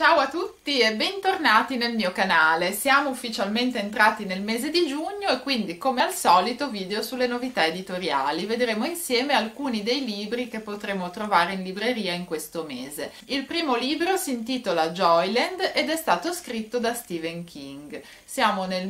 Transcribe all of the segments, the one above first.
Ciao a tutti e bentornati nel mio canale. Siamo ufficialmente entrati nel mese di giugno e quindi, come al solito, video sulle novità editoriali. Vedremo insieme alcuni dei libri che potremo trovare in libreria in questo mese. Il primo libro si intitola Joyland ed è stato scritto da Stephen King. Siamo nel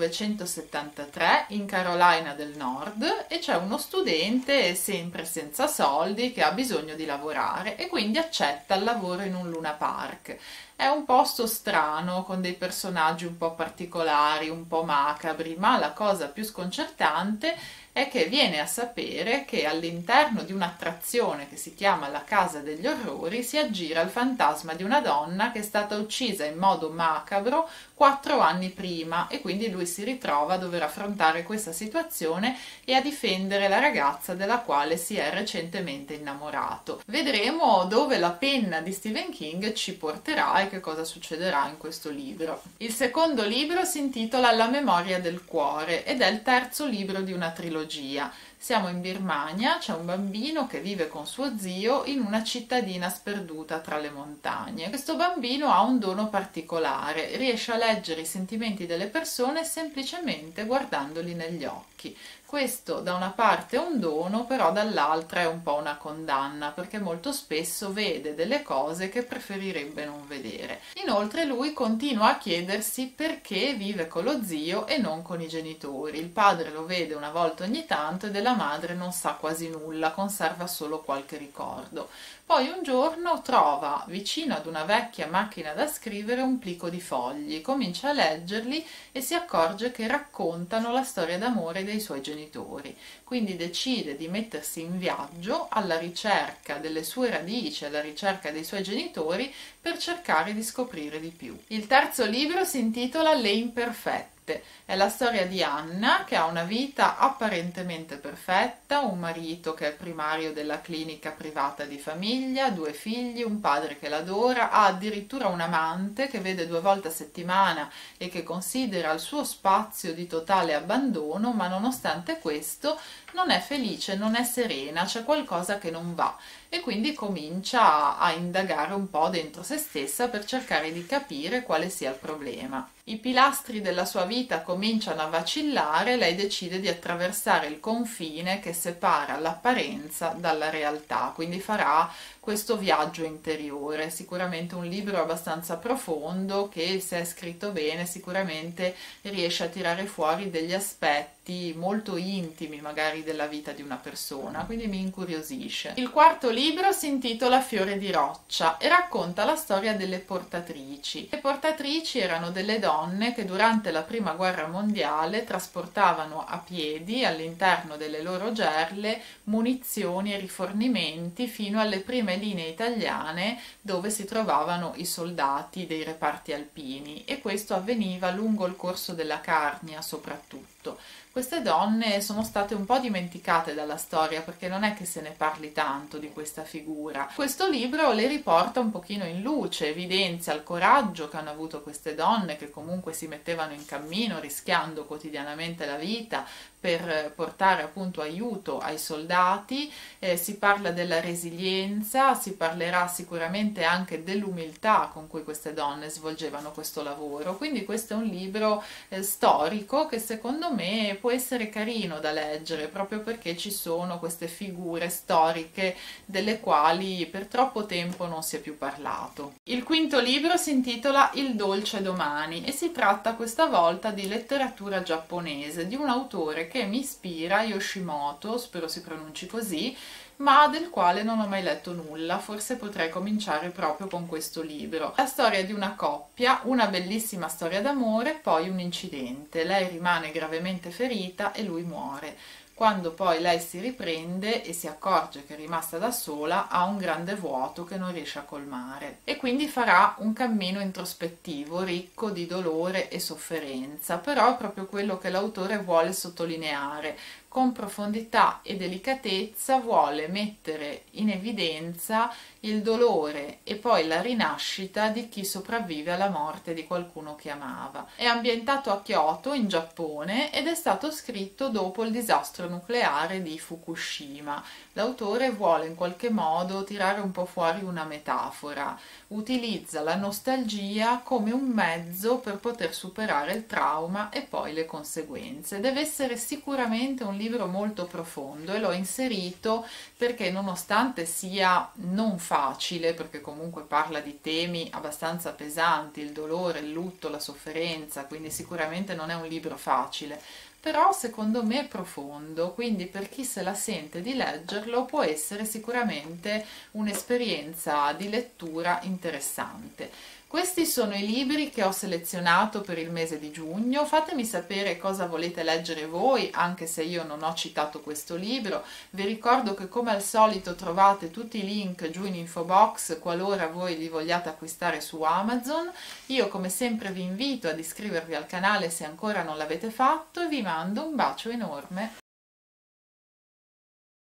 1973 in Carolina del Nord e c'è uno studente sempre senza soldi che ha bisogno di lavorare e quindi accetta il lavoro in un Luna Park. È un posto strano, con dei personaggi un po' particolari, un po' macabri, ma la cosa più sconcertante è che viene a sapere che all'interno di un'attrazione che si chiama la Casa degli Orrori si aggira il fantasma di una donna che è stata uccisa in modo macabro 4 anni prima e quindi lui si ritrova a dover affrontare questa situazione e a difendere la ragazza della quale si è recentemente innamorato. Vedremo dove la penna di Stephen King ci porterà e che cosa succederà in questo libro. Il secondo libro si intitola La memoria del cuore ed è il terzo libro di una trilogia. Siamo in Birmania, c'è un bambino che vive con suo zio in una cittadina sperduta tra le montagne. Questo bambino ha un dono particolare, riesce a leggere i sentimenti delle persone semplicemente guardandoli negli occhi. Questo da una parte è un dono, però dall'altra è un po' una condanna, perché molto spesso vede delle cose che preferirebbe non vedere. Inoltre lui continua a chiedersi perché vive con lo zio e non con i genitori. Il padre lo vede una volta ogni tanto e della madre non sa quasi nulla, conserva solo qualche ricordo. Poi un giorno trova vicino ad una vecchia macchina da scrivere un plico di fogli, comincia a leggerli e si accorge che raccontano la storia d'amore dei suoi genitori. Quindi decide di mettersi in viaggio alla ricerca delle sue radici, alla ricerca dei suoi genitori per cercare di scoprire di più. Il terzo libro si intitola Le imperfette. È la storia di Anna che ha una vita apparentemente perfetta, un marito che è il primario della clinica privata di famiglia, 2 figli, un padre che l'adora, ha addirittura un amante che vede 2 volte a settimana e che considera il suo spazio di totale abbandono, ma nonostante questo non è felice, non è serena, c'è qualcosa che non va e quindi comincia a indagare un po' dentro se stessa per cercare di capire quale sia il problema. I pilastri della sua vita cominciano a vacillare, lei decide di attraversare il confine che separa l'apparenza dalla realtà, quindi farà questo viaggio interiore. Sicuramente un libro abbastanza profondo che, se è scritto bene, sicuramente riesce a tirare fuori degli aspetti molto intimi magari della vita di una persona, quindi mi incuriosisce. Il quarto libro si intitola Fiore di roccia e racconta la storia delle portatrici. Le portatrici erano delle donne che durante la prima guerra mondiale trasportavano a piedi all'interno delle loro gerle munizioni e rifornimenti fino alle prime linee italiane dove si trovavano i soldati dei reparti alpini, e questo avveniva lungo il corso della Carnia soprattutto. Queste donne sono state un po' dimenticate dalla storia perché non è che se ne parli tanto di questa figura. Questo libro le riporta un pochino in luce, evidenzia il coraggio che hanno avuto queste donne che comunque si mettevano in cammino rischiando quotidianamente la vita per portare appunto aiuto ai soldati. Si parla della resilienza, si parlerà sicuramente anche dell'umiltà con cui queste donne svolgevano questo lavoro, quindi questo è un libro storico che secondo me può essere carino da leggere proprio perché ci sono queste figure storiche delle quali per troppo tempo non si è più parlato. Il quinto libro si intitola Il dolce domani e si tratta questa volta di letteratura giapponese, di un autore che mi ispira, Yoshimoto, spero si pronunci così, ma del quale non ho mai letto nulla. Forse potrei cominciare proprio con questo libro. La storia di una coppia, una bellissima storia d'amore, poi un incidente. Lei rimane gravemente ferita e lui muore. Quando poi lei si riprende e si accorge che è rimasta da sola, ha un grande vuoto che non riesce a colmare e quindi farà un cammino introspettivo ricco di dolore e sofferenza, però è proprio quello che l'autore vuole sottolineare, con profondità e delicatezza vuole mettere in evidenza il dolore e poi la rinascita di chi sopravvive alla morte di qualcuno che amava. È ambientato a Kyoto, in Giappone, ed è stato scritto dopo il disastro nucleare di Fukushima. L'autore vuole in qualche modo tirare un po' fuori una metafora, utilizza la nostalgia come un mezzo per poter superare il trauma e poi le conseguenze. Deve essere sicuramente un libro molto profondo e l'ho inserito perché, nonostante sia non facile, perché comunque parla di temi abbastanza pesanti, il dolore, il lutto, la sofferenza, quindi sicuramente non è un libro facile, però secondo me è profondo, quindi per chi se la sente di leggerlo può essere sicuramente un'esperienza di lettura interessante. Questi sono i libri che ho selezionato per il mese di giugno. Fatemi sapere cosa volete leggere voi, anche se io non ho citato questo libro. Vi ricordo che come al solito trovate tutti i link giù in info box qualora voi li vogliate acquistare su Amazon. Io come sempre vi invito ad iscrivervi al canale se ancora non l'avete fatto e vi mando un bacio enorme.